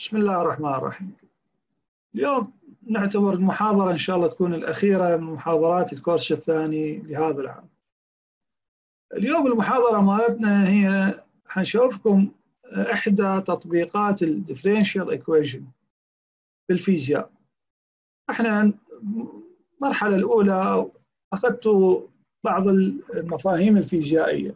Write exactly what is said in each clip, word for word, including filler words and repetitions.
بسم الله الرحمن الرحيم. اليوم نعتبر المحاضرة إن شاء الله تكون الأخيرة من محاضرات الكورس الثاني لهذا العام. اليوم المحاضرة مالتنا هي حنشوفكم إحدى تطبيقات الديفرنشال إيكويشن بالفيزياء. احنا المرحلة الأولى أخذتوا بعض المفاهيم الفيزيائية،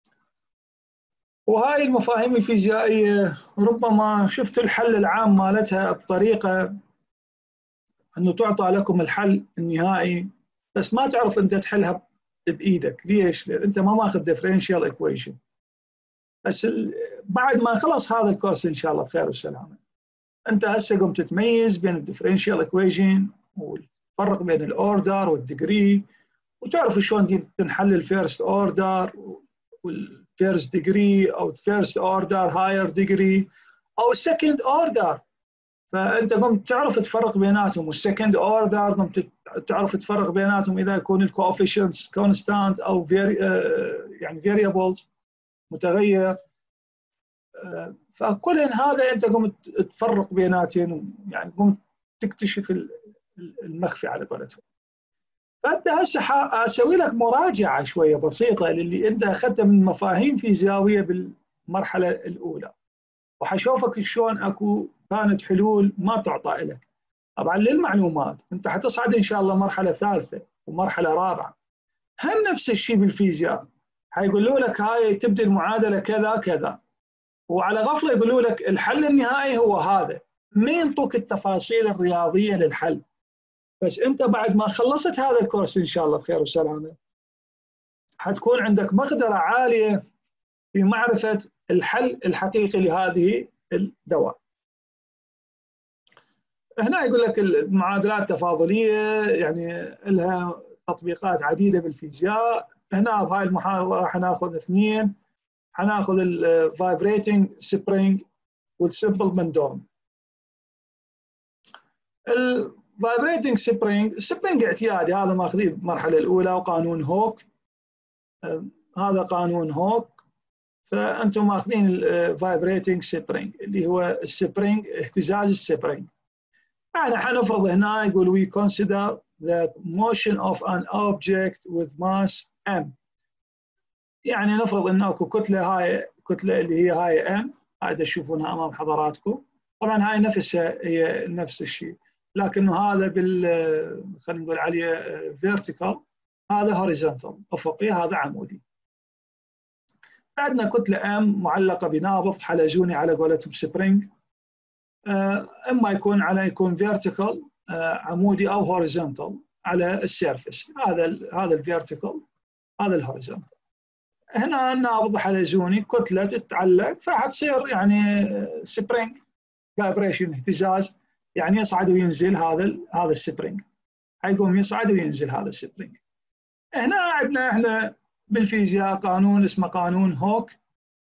وهاي المفاهيم الفيزيائية ربما شفتوا الحل العام مالتها بطريقة أنه تعطى لكم الحل النهائي، بس ما تعرف أنت تحلها بإيدك. ليش؟ لأن أنت ما ماخذ differential equation. بس بعد ما خلص هذا الكورس إن شاء الله بخير والسلامة، أنت هسه قمت تتميز بين الديفرنشال equation والفرق بين الأوردر والديجري، وتعرف شلون تنحل الفيرست أوردر والفيرست ديجري أو الفيرست أوردر هاير ديجري أو السكند أوردر. فأنت قمت تعرف تفرق بيناتهم، والسكند أوردر قمت تعرف تفرق بيناتهم إذا يكون الكوفيشنتس كونستانت أو فيري يعني فيريبلز متغير. فكل هذا أنت قمت تفرق بيناتهم، يعني قمت تكتشف المخفي على قولتهم. فأنت هسه أسوي لك مراجعة شوية بسيطة للي أنت أخذته من مفاهيم فيزيائية بالمرحلة الأولى، وحشوفك شلون أكو كانت حلول ما تعطى لك. طبعا للمعلومات أنت حتصعد إن شاء الله مرحلة ثالثة ومرحلة رابعة، هم نفس الشيء بالفيزياء، حيقولوا لك هاي تبدي المعادلة كذا كذا، وعلى غفلة يقولوا لك الحل النهائي هو هذا، ما ينطوك التفاصيل الرياضية للحل. بس أنت بعد ما خلصت هذا الكورس إن شاء الله بخير وسلامة، حتكون عندك مقدرة عالية في معرفة الحل الحقيقي لهذه الدوائر. هنا يقول لك المعادلات التفاضلية يعني لها تطبيقات عديدة بالفيزياء. هنا بهاي المحاضرة حناخذ اثنين، حناخذ الفايبريتنج سبرينج والسمبل مندوم. الفايبريتنج سبرينج السبرينج اعتيادي، هذا ماخذيه بالمرحلة الأولى، وقانون هوك، هذا قانون هوك. فأنتم ماخذين الفايبريتنج سبرينج اللي هو السبرينج، اهتزاز السبرينج. يعني حنفرض هنا يقول we consider the motion of an object with mass m. يعني نفرض ان اكو كتله، هاي كتله اللي هي هاي m، هاي تشوفونها امام حضراتكم. طبعا هاي نفسها هي نفس الشيء، لكنه هذا بال خلينا نقول عليه vertical، هذا horizontal افقي، هذا عمودي. عندنا كتله m معلقه بنابض حلزوني على قولتهم سبرينج، اما يكون على يكون فيرتيكال عمودي او هوريزونتال على السيرفس. هذا ال هذا الفيرتيكال، هذا الهوريزونتال. هنا النابض حلزوني كتله تتعلق، فحتصير يعني سبرينج فايبريشن، اهتزاز، يعني يصعد وينزل هذا هذا السبرينج، حيقوم يصعد وينزل هذا السبرينج. هنا عندنا احنا بالفيزياء قانون اسمه قانون هوك.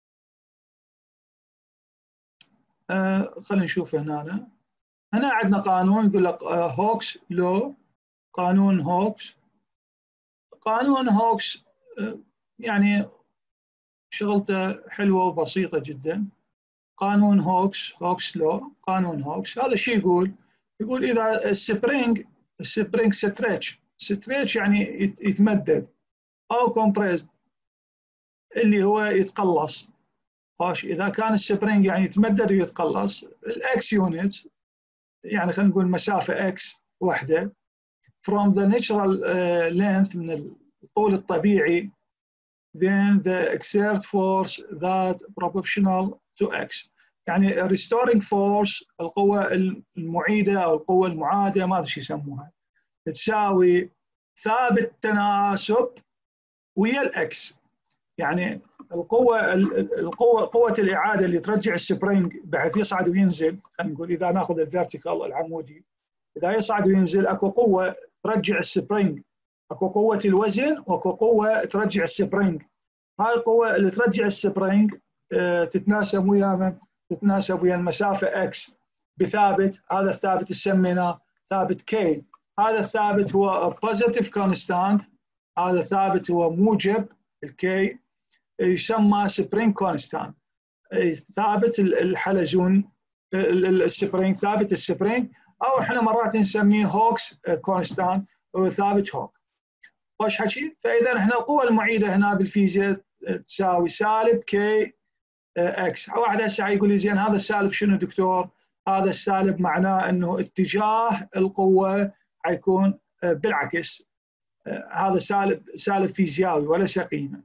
آه خلينا نشوف هنا. هنا عندنا قانون يقول لك آه هوكس لو، قانون هوكس. قانون هوكس آه يعني شغلته حلوة وبسيطة جدا. قانون هوكس، هوكس لو، قانون هوكس، هذا الشيء يقول يقول إذا السبرينج السبرينج ستريتش ستريتش يعني يتمدد، أو كومبريسد اللي هو يتقلص. خوش، إذا كان السبرينج يعني يتمدد ويتقلص، الإكس يونت يعني خلينا نقول مسافة x وحدة from the natural uh, length من الطول الطبيعي، then the exert force that proportional to x. يعني restoring force، القوة المعيدة أو القوة المعادة، ما أدري شو يسموها، تساوي ثابت تناسب ويا الإكس. يعني القوة القوة قوة الإعادة اللي ترجع السبرينج بحيث يصعد وينزل. خلينا نقول إذا ناخذ الفيرتيكال العمودي، إذا يصعد وينزل أكو قوة ترجع السبرينج، أكو قوة الوزن وأكو قوة ترجع السبرينج. هاي القوة اللي ترجع السبرينج اه تتناسب ويا تتناسب ويا المسافة x بثابت، هذا الثابت سميناه ثابت k. هذا الثابت هو positive constant، هذا ثابت هو موجب الكي، يسمى سبرينج كونستانت، ثابت الحلزون السبرينج ثابت السبرينج، او احنا مرات نسميه هوكس كونستانت ثابت هوك. خوش حكي. فاذا احنا القوه المعيده هنا بالفيزياء تساوي سالب كي اكس. واحد هسه يقول لي زين هذا السالب شنو دكتور؟ هذا السالب معناه انه اتجاه القوه حيكون بالعكس، هذا سالب سالب فيزيائي وليس قيمه.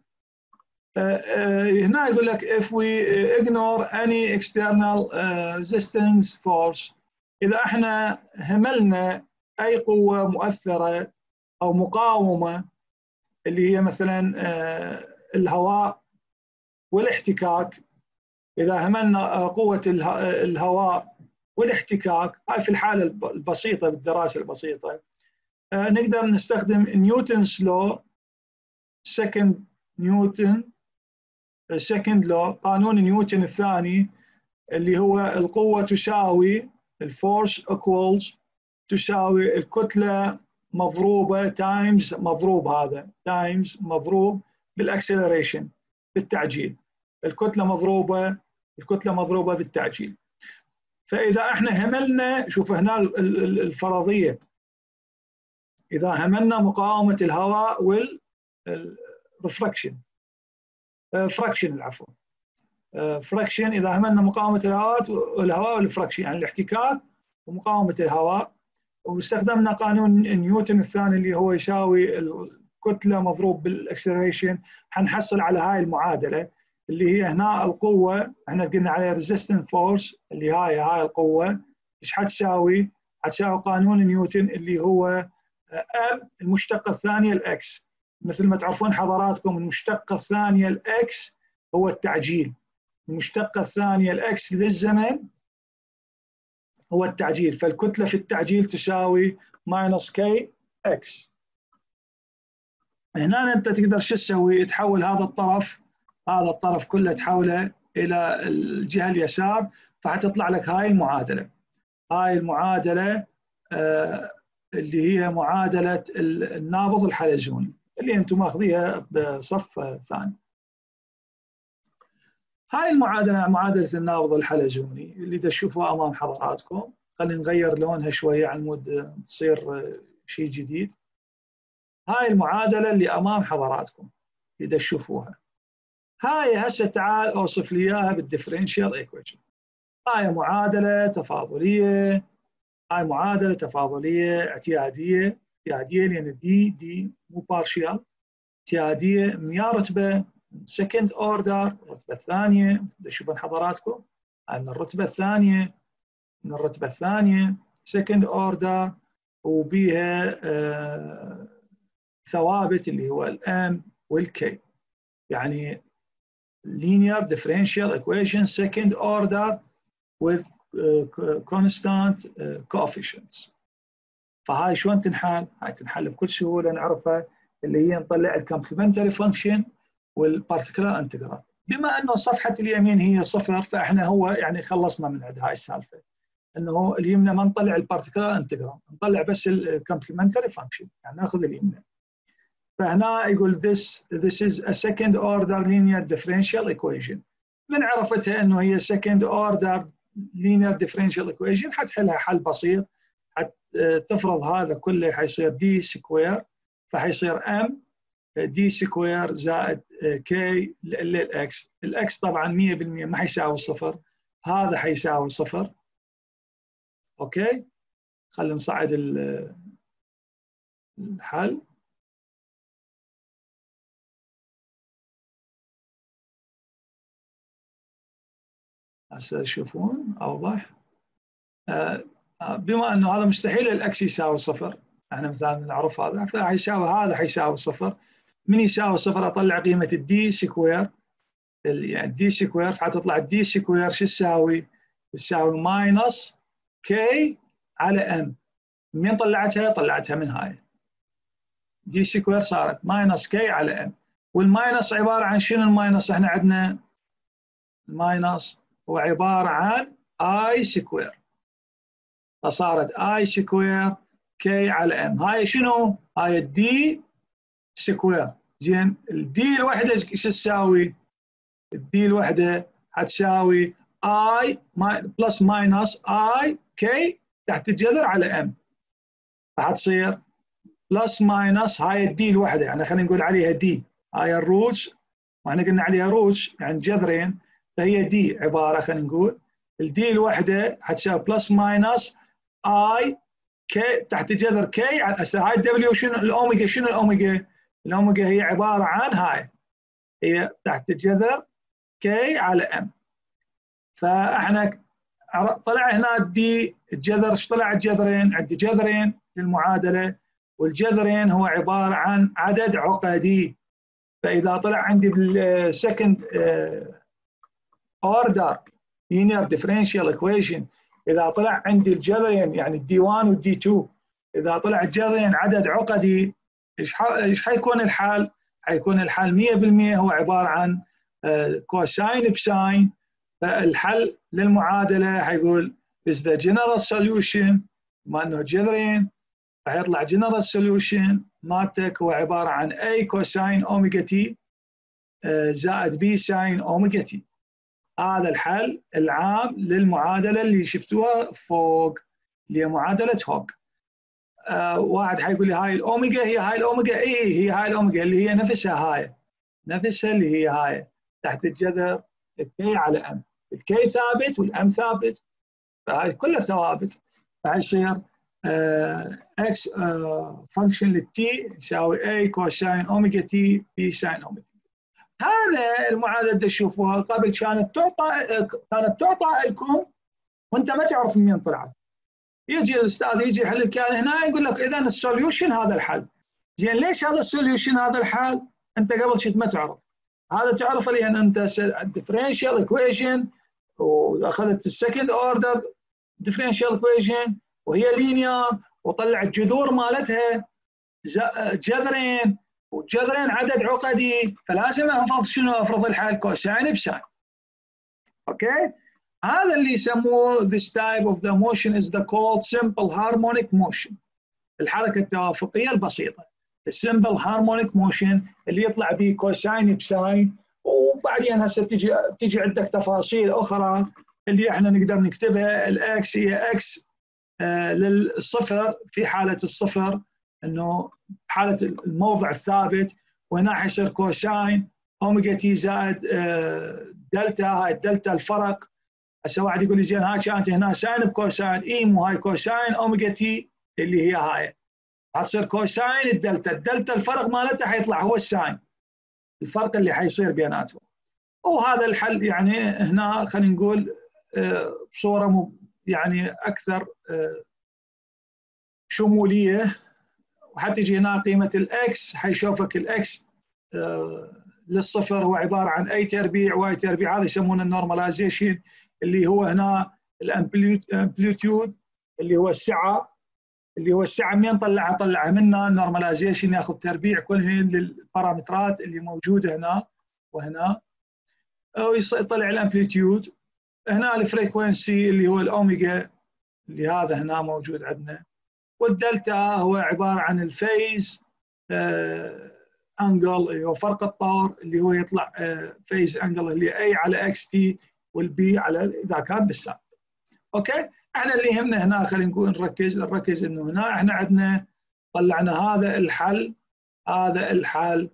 هنا يقول لك if we ignore any external resistance force، اذا احنا هملنا اي قوه مؤثره او مقاومه اللي هي مثلا الهواء والاحتكاك، اذا هملنا قوه الهواء والاحتكاك، هاي في الحاله البسيطه بالدراسه البسيطه نقدر نستخدم نيوتنز لو، سكند نيوتن سكند لو، قانون نيوتن الثاني، اللي هو القوه تساوي الفورس equals تساوي الكتله مضروبه تايمز مضروب هذا تايمز مضروب بالاكسلريشن بالتعجيل، الكتله مضروبه الكتله مضروبه بالتعجيل. فاذا احنا هملنا، شوف هنا الفرضيه، اذا هملنا مقاومه الهواء والرفراكشن فراكشن العفو فراكشن، اذا هملنا مقاومه الهواء والهواء والفراكشن يعني الاحتكاك ومقاومه الهواء، واستخدمنا قانون نيوتن الثاني اللي هو يساوي الكتله مضروب بالاكسلريشن، حنحصل على هاي المعادله اللي هي هنا القوه احنا قلنا عليها ريزيستنت فورس، اللي هاي هاي القوه ايش حتساوي؟ حتساوي قانون نيوتن اللي هو ام المشتقه الثانيه الاكس. مثل ما تعرفون حضراتكم المشتقه الثانيه الاكس هو التعجيل، المشتقه الثانيه الاكس للزمن هو التعجيل، فالكتله في التعجيل تساوي ماينس كي اكس. هنا انت تقدر شو تسوي؟ تحول هذا الطرف هذا الطرف كله تحوله الى الجهه اليسار، فحتطلع لك هاي المعادله. هاي المعادله آه اللي هي معادله النابض الحلزوني اللي انتم ماخذيها بصف ثاني. هاي المعادله معادله النابض الحلزوني اللي تشوفوها امام حضراتكم، خلينا نغير لونها شويه على مود تصير شيء جديد. هاي المعادله اللي امام حضراتكم اللي تشوفوها، هاي هسه تعال اوصف لي اياها بالديفرنشال ايكويشن. هاي معادله تفاضليه، هاي معادله تفاضليه اعتياديه، اعتياديه لان دي دي مو بارشيال، اعتياديه من يا رتبه سكند اوردر، الرتبه الثانيه تشوفون حضراتكم، هاي من الرتبه الثانيه من الرتبه الثانيه سكند اوردر، وبيها آه ثوابت اللي هو الام والكي، يعني linear differential equation second order with uh, constant uh, coefficients. فهاي شلون تنحل؟ هاي تنحل بكل سهوله نعرفها، اللي هي نطلع الكومبلمنتري فانكشن والبارتيكولار انتجرال. بما انه صفحه اليمين هي صفر، فاحنا هو يعني خلصنا من عند هاي السالفه، انه اليمنى ما نطلع البارتيكولار انتجرال، نطلع بس الكومبلمنتري فانكشن، يعني ناخذ اليمنى. فهنا يقول this this is a second order linear differential equation. من عرفتها انه هي second order linear differential equation حتحلها حل بسيط، حتفرض هذا كله حيصير دي سكوير، فحيصير ام دي سكوير زائد كي للاكس. الاكس طبعا مية بالمية ما حيساوي صفر، هذا حيساوي صفر. اوكي خلينا نصعد الحل. هسه تشوفون اوضح. آه بما انه هذا مستحيل الاكس يساوي صفر، احنا مثلا نعرف هذا، فحيساوي هذا حيساوي صفر. من يساوي صفر اطلع قيمه الدي سكوير، يعني الدي سكوير، فحتطلع الدي سكوير شو تساوي؟ تساوي ماينس كي على ام. من طلعتها؟ طلعتها من هاي دي سكوير صارت ماينس كي على ام. والماينس عباره عن شنو؟ الماينس احنا عندنا الماينس هو عباره عن اي سكوير، فصارت اي سكوير كي على ام. هاي شنو؟ هاي الدي سكوير. زين الدي الوحده ايش تساوي؟ الدي الوحده حتساوي اي بلس ماينس اي كي تحت الجذر على ام، راح تصير بلس ماينس هاي الدي الوحده، يعني خلينا نقول عليها دي، هاي الروتس واحنا قلنا عليها روتس يعني جذرين، فهي دي عباره خلينا نقول الدي الوحده حتساوي بلس ماينس اي كي تحت جذر كي. هاي الدبليو شنو الاوميجا؟ شنو الاوميجا؟ الاوميجا هي عباره عن هاي، هي تحت جذر كي على ام. فاحنا طلع هنا دي الجذر، ايش طلع الجذرين؟ عندي جذرين للمعادله، والجذرين هو عباره عن عدد عقدي. فاذا طلع عندي بالسكند اوردر لينير ديفرنشال ايكويشن، اذا طلع عندي الجذرين يعني الدي واحد والدي اثنين، اذا طلع الجذرين عدد عقدي، ايش ايش حيكون الحل؟ حيكون الحل مية بالمية هو عباره عن كوساين بساين. فالحل للمعادله حيقول is the general solution، بما انه جذرين راح يطلع general solution مالتك هو عباره عن A كوساين اوميجا تي زائد B ساين اوميجا تي. هذا الحل العام للمعادله اللي شفتوها فوق اللي هي معادله هوك. آه واحد حيقول لي هاي الاوميجا، هي هاي الاوميجا؟ اي هي هاي الاوميجا اللي هي نفسها هاي، نفسها اللي هي هاي تحت الجذر الكي على ام. الكي ثابت والام ثابت، فهاي كلها ثوابت. فهي يصير اكس فانكشن للتي يساوي اي كوساين اوميجا تي بي ساين اوميجا. هذا المعادله اللي تشوفوها قبل كانت تعطى كانت تعطى لكم وانت ما تعرف من طلعت. يجي الاستاذ يجي يحل لك هنا يقول لك اذا السوليوشن هذا الحل. زين ليش هذا السوليوشن هذا الحل؟ انت قبل شيء ما تعرف. هذا تعرفه لان انت الديفرنشال ايكويشن واخذت السكند اوردر ديفرنشال ايكويشن وهي لينير وطلعت جذور مالتها جذرين، والجذرين عدد عقدي، فلازم افرض شنو؟ افرض الحل كوساين بساين. اوكي؟ هذا اللي يسموه this type of the motion is the called simple harmonic motion. الحركه التوافقيه البسيطه، السمبل هارمونيك موشن اللي يطلع به كوساين بساين. وبعدين هسه تجي تجي عندك تفاصيل اخرى اللي احنا نقدر نكتبها. الاكس هي اكس آه للصفر في حاله الصفر، انه حاله الموضع الثابت، وهنا حيصير كوساين اوميجا تي زائد آه دلتا. هاي الدلتا الفرق. هسه واحد يقول لي زين هاي كانت هنا ساين بكوساين، اي مو هاي كوساين اوميجا تي اللي هي هاي حتصير كوساين الدلتا، الدلتا الفرق مالتها حيطلع هو الساين، الفرق اللي حيصير بيناتهم. وهذا الحل يعني هنا خلينا نقول بصوره يعني اكثر شموليه. وحتى يجي هنا قيمه الاكس حيشوفك الاكس للصفر هو عباره عن اي تربيع واي تربيع، هذا يسمونه النورماليزيشن اللي هو هنا الامبليتيود اللي هو السعه، اللي هو السعه منين طلعها؟ طلعها منا النورماليزيشن ياخذ تربيع كلهن للبارامترات اللي موجوده هنا وهنا، ويطلع الامبليتيود. هنا الفريكونسي اللي هو الاوميجا اللي هذا هنا موجود عندنا، والدلتا هو عباره عن الفيز آه انجل اللي هو فرق الطور اللي هو يطلع آه فيز انجل اللي اي على اكس تي والبي على اذا كان بالسالب. اوكي؟ احنا اللي يهمنا هنا خلينا نقول نركز نركز انه هنا احنا عندنا طلعنا هذا الحل، هذا الحل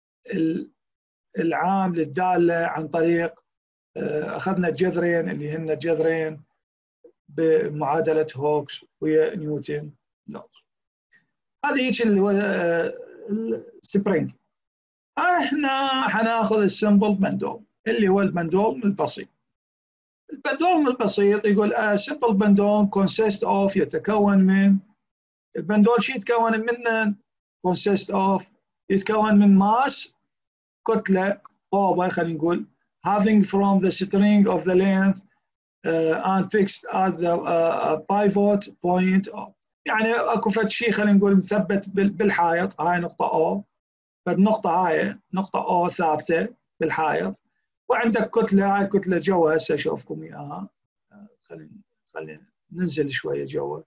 العام للداله عن طريق اخذنا الجذرين اللي هن الجذرين بمعادله هوكس ويا نيوتن لوز. هذه هيك اللي هو السبرينج. احنا حناخذ السمبل بندول اللي هو البندول البسيط. البندول البسيط يقول a simple بندول consist of يتكون من، البندول شو يتكون منه؟ consist of يتكون من ماس كتلة طوبة خلينا نقول having from the string of the length uh, and fixed at the uh, pivot point of. يعني اكو فد شيء خلينا نقول مثبت بالحائط، هاي نقطة O، فالنقطة هاي نقطة O ثابتة بالحائط، وعندك كتله، هاي الكتله جوا هسه اشوفكم اياها. خلينا خلينا ننزل شويه جوا،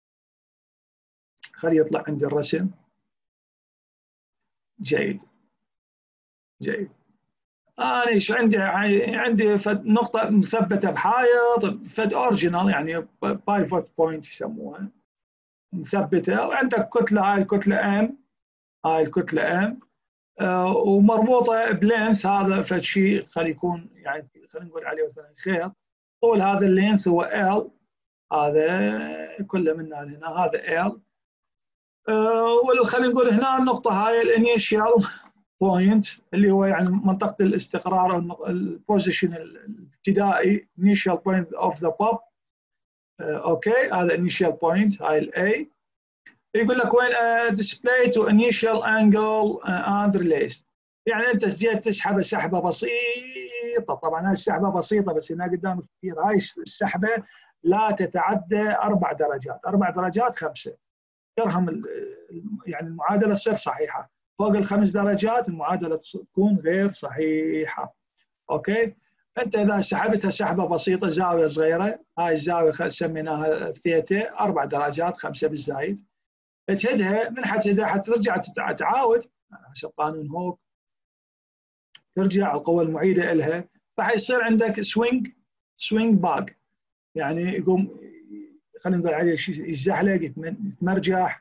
خلي يطلع عندي الرسم. جيد جيد. انا ايش عندي عندي فد نقطه مثبته بحائط فد اوريجينال يعني بايفوت بوينت يسموها مثبته، وعندك كتله هاي الكتله ام، هاي الكتله ام آه ومربوطه بلينس، هذا فد شيء خلي يكون يعني خلينا نقول عليه مثلا خيط، طول هذا اللينس هو ال، هذا كله من هنا هذا ال آه خلينا نقول هنا النقطه هاي الانيشال بوينت اللي هو يعني منطقه الاستقرار او البوزيشن الابتدائي initial point of the pop. اوكي هذا initial point هاي الاي. يقول لك وين display to initial angle and release، يعني انت جيت تسحب سحبه بسيطه، طبعا هاي السحبه بسيطه بس هنا قدامك كثير، هاي السحبه لا تتعدى اربع درجات، اربع درجات خمسه ترهم يعني المعادله تصير صحيحه، فوق الخمس درجات المعادله تكون غير صحيحه. اوكي انت اذا سحبتها سحبه بسيطه زاويه صغيره، هاي الزاويه سميناها ثيتا، اربع درجات خمسه بالزايد، تهدها من حتهدها حتى ترجع تعاود حسب قانون هوك، ترجع القوه المعيده لها، فحيصير عندك سوينج سوينج باك، يعني يقوم خلينا نقول عليه يزحلق يتمرجح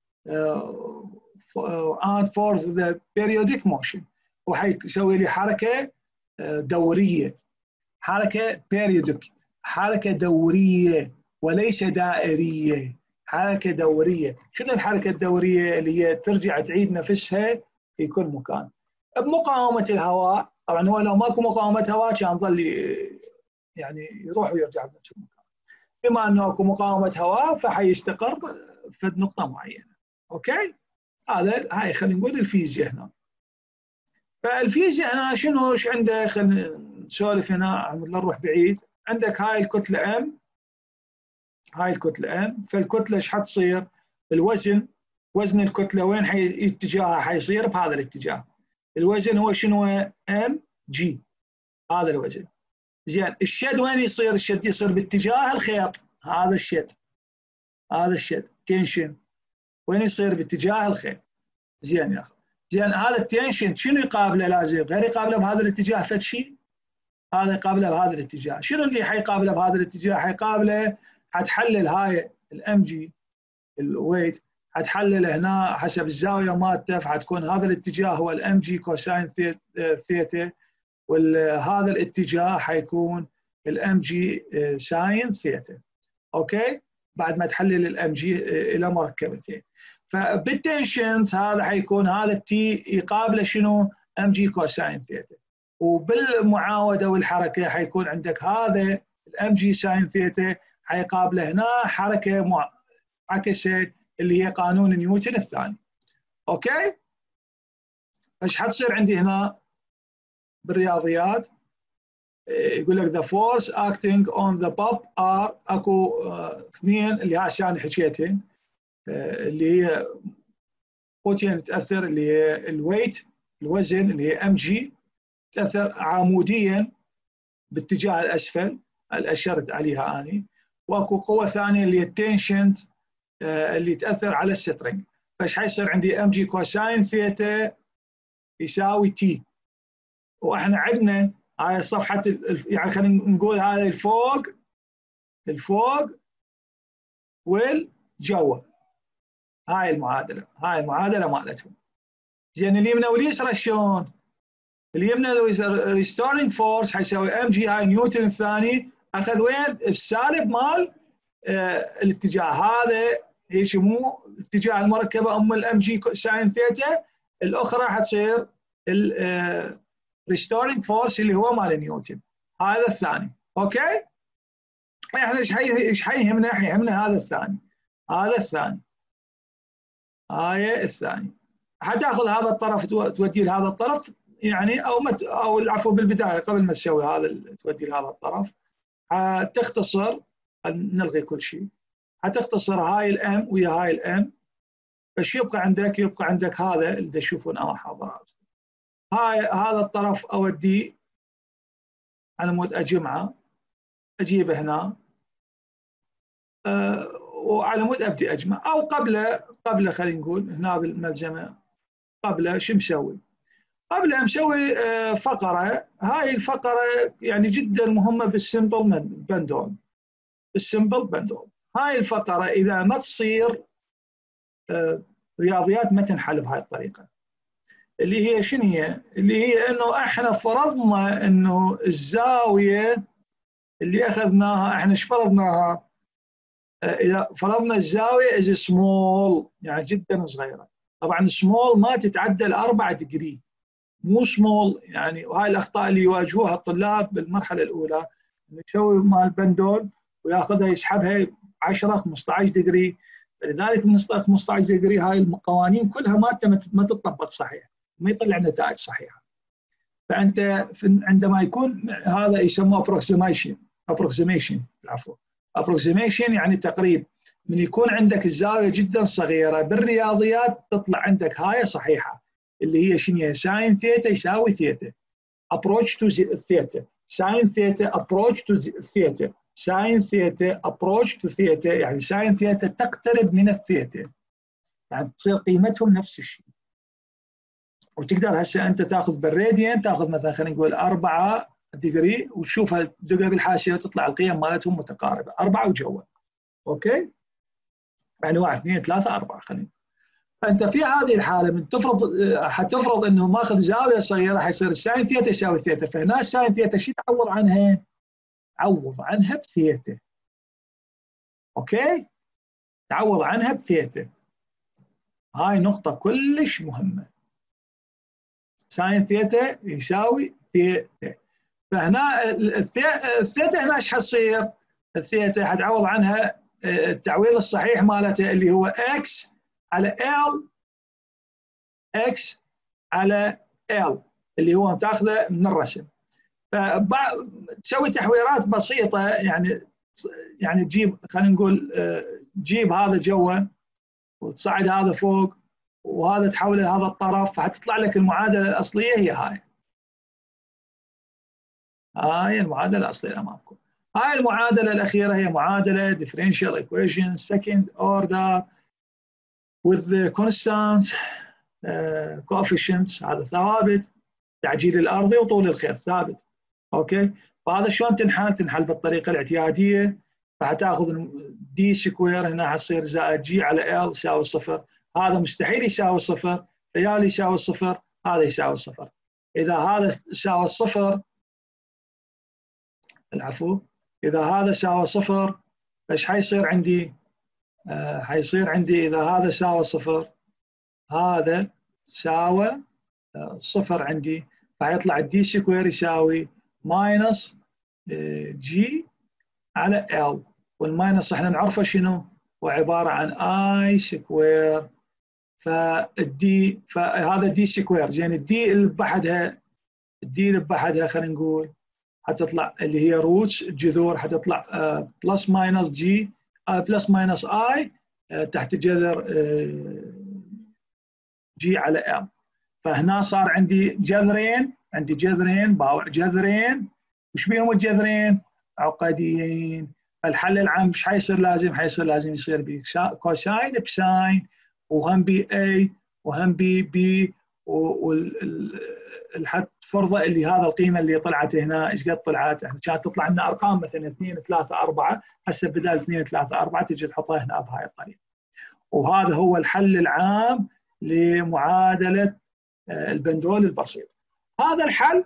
and for the periodic motion، وحيسوي لي حركه دوريه، حركه periodic، حركه دوريه وليس دائريه، حركه دوريه. شنو الحركه الدوريه؟ اللي هي ترجع تعيد نفسها في كل مكان بمقاومه الهواء. طبعا هو لو ماكو مقاومه هواء كان ظل يعني يروح ويرجع بنفس المكان، بما انه اكو مقاومه هواء فحيستقر في نقطه معينه. اوكي هذا هاي خلينا نقول الفيزياء هنا. فالفيزياء هنا شنو ايش عنده؟ خلينا نسولف هنا لا نروح بعيد. عندك هاي الكتله ام، هاي الكتله ام، فالكتله ايش حتصير؟ الوزن، وزن الكتله وين حي اتجاهها؟ حيصير بهذا الاتجاه. الوزن هو شنو؟ ام جي، هذا الوزن. زين الشد وين يصير؟ الشد يصير باتجاه الخيط، هذا الشد، هذا الشد تنشن وين يصير؟ باتجاه الخيط. زين يا اخي، زين هذا التنشن شنو يقابله؟ لازم غير يقابله بهذا الاتجاه فد شيء، هذا يقابله بهذا الاتجاه. شنو اللي حيقابله بهذا الاتجاه؟ حيقابله حتحلل هاي الام جي الويت، حتحلل هنا حسب الزاويه مالته، فحتكون هذا الاتجاه هو الام جي كوساين ثيتا، وهذا الاتجاه حيكون الام جي ساين ثيتا. اوكي بعد ما تحلل الام جي الى مركبتين. فبالتنشنز هذا حيكون هذا التي يقابله شنو؟ ام جي كوساين ثيتا، وبالمعاوده والحركه حيكون عندك هذا الام جي ساين ثيتا حيقابله هنا حركه معاكسه اللي هي قانون نيوتن الثاني. اوكي ايش حتصير عندي هنا بالرياضيات؟ يقول لك the force acting on the pop are اكو اثنين اللي هسه حكيتين، اللي هي قوتين تاثر، اللي هي الويت الوزن اللي هي ام جي تاثر عموديا باتجاه الاسفل اللي اشرت عليها اني، واكو قوه ثانيه اللي هي التنشنت اللي تاثر على السترنج. فايش حيصير عندي؟ ام جي كوساين ثيتا يساوي تي، واحنا عندنا هاي صفحه يعني خلينا نقول هاي الفوق الفوق والجوه، هاي المعادله، هاي المعادله مالتهم. زين اليمنى واليسرى شلون؟ اليمنى ريستورينج فورس حيساوي ام جي هاي نيوتن الثاني اخذ وين؟ السالب مال آه الاتجاه هذا، هي مو اتجاه المركبه ام الام جي ساين ثيتا، الاخرى حتصير الريستورينج فورس اللي هو مال نيوتن، هذا الثاني. اوكي احنا ايش ايش حيهمنا؟ حيهمنا هذا الثاني، هذا الثاني، هاي الثاني. حتاخذ هذا الطرف توديه لهذا الطرف يعني، او مت او العفو بالبدايه قبل ما تسوي هذا تودي لهذا الطرف، حتختصر، نلغي كل شيء، حتختصر هاي الام ويا هاي الام، ايش يبقى عندك؟ يبقى عندك هذا اللي تشوفون امام حضراتكم، هاي هذا الطرف اوديه على مود اجمعه، اجيبه هنا أه وعلى مود ابدي اجمع، او قبله قبله خلينا نقول هنا بالملزمه قبله شو مسوي؟ قبلها مسوي فقره، هاي الفقره يعني جدا مهمه بالسمبل بندول. بالسمبل بندول هاي الفقره اذا ما تصير رياضيات ما تنحل بهاي الطريقه، اللي هي شنو هي؟ اللي هي انه احنا فرضنا انه الزاويه اللي اخذناها، احنا ايش فرضناها؟ اذا فرضنا الزاويه از سمول يعني جدا صغيره، طبعا سمول ما تتعدى الأربعة ديجري، مو سمول يعني. وهاي الاخطاء اللي يواجهوها الطلاب بالمرحله الاولى، انه يسوي مال بندول وياخذها يسحبها عشرة خمسة عشر ديجري، فلذلك من خمسة عشر ديجري هاي القوانين كلها ما ما تطبق صحيح، ما يطلع نتائج صحيحه. فانت عندما يكون هذا يسموه ابروكسيميشن، ابروكسيميشن العفو ابروكسيميشن يعني تقريب. من يكون عندك الزاويه جدا صغيره بالرياضيات تطلع عندك هاي صحيحه، اللي هي شنو هي؟ ساين ثيتا يساوي ثيتا، ابروتش تو ثيتا، ساين ثيتا ابروتش تو ثيتا، ساين ثيتا ابروتش تو ثيتا، يعني ساين ثيتا تقترب من الثيتا، يعني تصير قيمتهم نفس الشيء. وتقدر هسه انت تاخذ بالراديان، تاخذ مثلا خلينا نقول أربعة ديجري وتشوفها تدقها بالحاشيه وتطلع القيم مالتهم متقاربه، أربعة وجوا. اوكي؟ يعني واحد اثنين ثلاثة أربعة خلينا. فانت في هذه الحاله من تفرض حتفرض انه ماخذ زاويه صغيره، حيصير الساين ثيتا يساوي ثيتا، فهنا الساين ثيتا شو تعوض عنها؟ عوض عنها بثيتا. اوكي؟ تعوض عنها بثيتا. هاي نقطه كلش مهمه. ساين ثيتا يساوي ثيتا. فهنا الثيتا هنا ايش حتصير؟ الثيتا حتعوض عنها التعويض الصحيح مالتها اللي هو اكس على ال، اكس على ال اللي هو تاخذه من الرسم. فتسوي تحويرات بسيطه، يعني يعني تجيب خلينا نقول تجيب هذا جوا وتصعد هذا فوق وهذا تحوله هذا الطرف، فحتطلع لك المعادله الاصليه هي هاي. هاي المعادله الاصليه امامكم. هاي المعادله الاخيره هي معادله differential equation second order with the constant uh, coefficients. هذا ثوابت، تعجيل الارضي وطول الخيط ثابت. اوكي؟ فهذا شلون تنحل؟ تنحل بالطريقه الاعتياديه، فحتاخذ دي سكوير هنا حتصير زائد جي على ال يساوي صفر. هذا مستحيل يساوي صفر، ريال يساوي صفر، هذا يساوي صفر. اذا هذا يساوي صفر العفو اذا هذا ساوى صفر ايش حيصير عندي؟ آه حيصير عندي اذا هذا ساوى صفر هذا ساوى آه صفر عندي، فيطلع الدي سكوير يساوي ماينس آه جي على ال، والماينس احنا نعرفه شنو؟ هو عباره عن اي سكوير. فالدي فهذا دي سكوير زين، الدي اللي بحدها الدي اللي بحدها خلينا نقول حتطلع اللي هي روتس الجذور، حتطلع بلس ماينس جي بلس ماينس اي تحت جذر جي على ال. فهنا صار عندي جذرين، عندي جذرين باوع جذرين، وش بيهم الجذرين؟ عقديين. فالحل العام مش حيصير لازم؟ حيصير لازم يصير بكوساين بساين، وهم بي اي وهم بي بي، والحد فرضه اللي هذا القيمه اللي طلعت هنا ايش قد طلعت؟ احنا كانت تطلع لنا ارقام مثلا اثنين ثلاثة أربعة، هسه بدال اثنين ثلاثة أربعة تجي تحطها هنا بهاي الطريقه. وهذا هو الحل العام لمعادله البندول البسيط. هذا الحل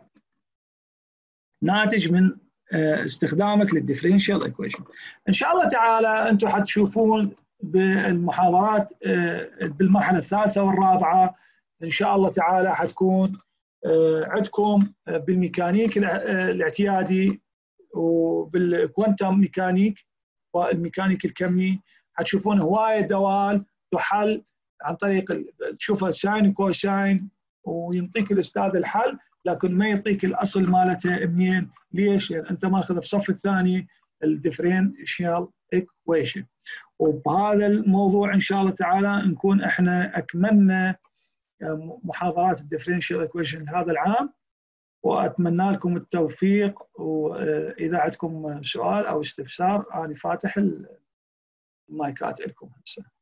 ناتج من استخدامك للديفرنشال ايكويشن. ان شاء الله تعالى انتم حتشوفون بالمحاضرات بالمرحله الثالثه والرابعه ان شاء الله تعالى حتكون عندكم بالميكانيك الاعتيادي وبالكوانتم ميكانيك والميكانيك الكمي، حتشوفون هوايه دوال تحل عن طريق تشوفها ساين وكوساين وينطيك الاستاذ الحل، لكن ما يعطيك الاصل مالته منين. ليش؟ يعني انت ماخذ بالصف الثاني الديفرنشال ايكويشن. وبهذا الموضوع ان شاء الله تعالى نكون احنا اكملنا محاضرات الديفرنشال ايكويشن لهذا العام، واتمنى لكم التوفيق. واذا عندكم سؤال او استفسار انا فاتح المايكات لكم هسه.